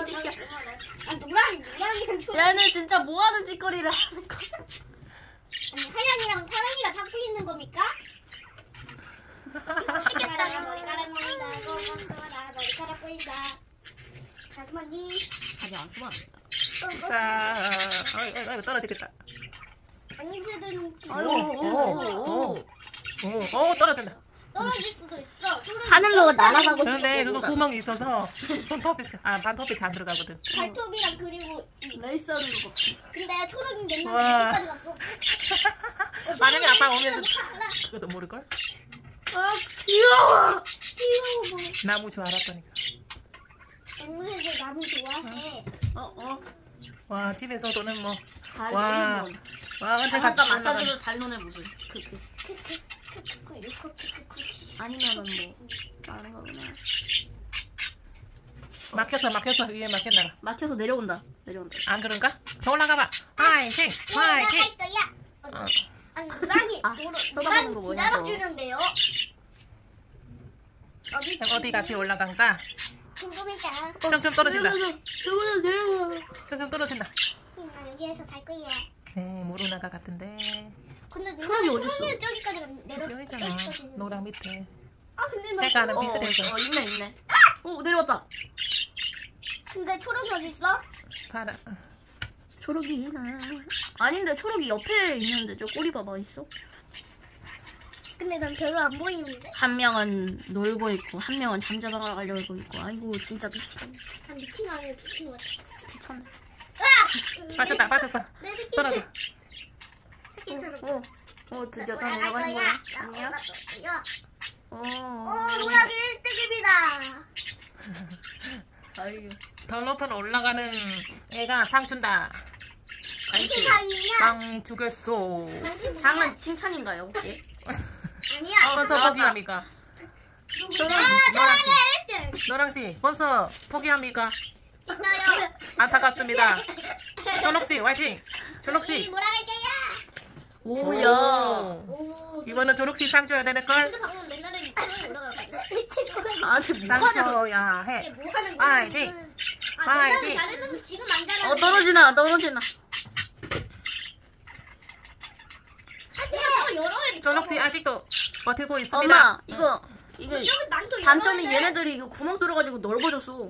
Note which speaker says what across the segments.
Speaker 1: 새끼야.
Speaker 2: 아 노랑이랑 초록.
Speaker 1: 얘는 진짜 뭐하는 짓거리를 하는 거야?
Speaker 2: 아니 하얀이랑 파랑이가 잡고 있는 겁니까? 머리카락 보인다. 고맙습니다. 머리카락 보인다. 가슴언니.
Speaker 1: 아직 안 쓰면 안 돼.
Speaker 3: 자, 아이고 떨어지겠다.
Speaker 2: 안녕하세요.
Speaker 1: 아이고.
Speaker 3: 오 떨어진다.
Speaker 2: 떨어질 수도 있어.
Speaker 1: 하늘로 날아가고
Speaker 3: 그런데 그거 구멍이 있어서 손톱이 반톱이 잘 들어가거든.
Speaker 2: 발톱이랑 그리고
Speaker 1: 레이서로 먹지.
Speaker 2: 근데 초록이 맨날
Speaker 3: 와.
Speaker 2: 여기까지 갔어.
Speaker 3: 만약에 아빠 오면 그것도 모를걸?
Speaker 1: 아 귀여워.
Speaker 3: 나무 줄 알았다니까.
Speaker 2: 앵무새들 나무 좋아해.
Speaker 3: 와 집에서도는 뭐
Speaker 1: 잘
Speaker 3: 와.
Speaker 1: 노는 건.
Speaker 3: 와 언제
Speaker 1: 아까
Speaker 3: 같이
Speaker 1: 마사지로 잘 노네 무슨. 아니면은 뭐 다른 거구나.
Speaker 3: 막혔어 위에 막혔나
Speaker 1: 막혀서 내려온다.
Speaker 3: 안 그런가? 더 올라가봐. 화이팅 화이팅.
Speaker 2: 할 거야. 아니 노랑이
Speaker 1: 쳐다보는 거 뭐냐고.
Speaker 2: 기다려주는데요.
Speaker 3: 어디 같이 올라간가?
Speaker 2: 궁금했다.
Speaker 3: 점점 떨어진다.
Speaker 1: 내려와.
Speaker 3: 점점 떨어진다.
Speaker 2: 나 여기에서 잘 거야.
Speaker 3: 모르나가 같은데.
Speaker 2: 근데
Speaker 1: 초록이 어딨어?
Speaker 2: 초록이는 저기까지 내려.
Speaker 3: 여기 있잖아. 노랑 밑에.
Speaker 2: 아 근데 나
Speaker 3: 색깔은
Speaker 2: 초록.
Speaker 3: 비슷해서.
Speaker 1: 있네. 내려왔다.
Speaker 2: 근데 초록이 어디 있어?
Speaker 3: 파라.
Speaker 1: 초록이 아닌데 초록이 옆에 있는데 저 꼬리 봐봐 있어.
Speaker 2: 근데 난 별로 안 보이는데.
Speaker 1: 한 명은 놀고 있고 한 명은 잠자다가 가려고 있고. 아이고 진짜 미치겠네.
Speaker 2: 난 미친 거 아니고 미친 거 같아.
Speaker 1: 미쳤네.
Speaker 3: 빠졌어.
Speaker 2: 내 새끼.
Speaker 3: 떨어져.
Speaker 2: 새끼처럼.
Speaker 1: 드디어 다 내려가는 거야. 아니야?
Speaker 2: 노랑이 1등입니다.
Speaker 1: 아이고.
Speaker 3: 더 높은 올라가는 애가 상 준다.
Speaker 2: 상이냐?
Speaker 3: 상 주겠소.
Speaker 1: 상은 칭찬인가요 혹시?
Speaker 2: 아니야.
Speaker 3: 벌써 포기합니까?
Speaker 2: 저랑이 1등.
Speaker 3: 노랑씨 벌써 포기합니까?
Speaker 2: 있어요.
Speaker 3: 안타깝습니다. 초록씨 화이팅. 초록씨.
Speaker 2: 뭐라 할 거야?
Speaker 1: 오야.
Speaker 2: 오.
Speaker 3: 이번은 초록씨 상 줘야 되는걸?
Speaker 2: 근데 방금 맨날에 초록이 올라가고.
Speaker 1: 아쟤
Speaker 3: 상
Speaker 1: 뭐하냐?
Speaker 3: 줘야 해.
Speaker 2: 뭐 하는 거야?
Speaker 3: 화이팅.
Speaker 2: 맨날에
Speaker 3: 화이팅.
Speaker 2: 잘했는데 지금 안 잘하는데.
Speaker 1: 떨어지나.
Speaker 2: 저거 열어야 돼.
Speaker 3: 초록씨 아직도 버티고 있습니다.
Speaker 1: 엄마 이거
Speaker 2: 저기 망토
Speaker 1: 단점이
Speaker 2: 열어야 돼.
Speaker 1: 얘네들이 이거 구멍 들어가지고 넓어졌어.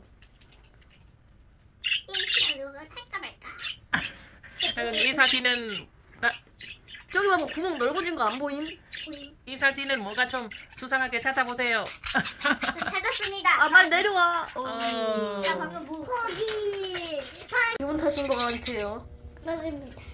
Speaker 2: 이거 탈까 말까.
Speaker 3: 이 사진은
Speaker 1: 저기 봐봐 구멍 넓어진 거 안 보임?
Speaker 3: 이 사진은 뭔가 좀 수상하게 찾아보세요.
Speaker 2: 찾았습니다.
Speaker 1: 빨리 내려와.
Speaker 2: 야 방금 뭐 포기.
Speaker 1: 기분 탓인 것 같아요.
Speaker 2: 맞습니다.